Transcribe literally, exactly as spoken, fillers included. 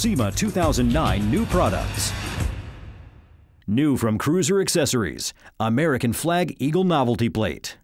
SEMA two thousand nine new products. New from Cruiser Accessories, American Flag Eagle Novelty Plate.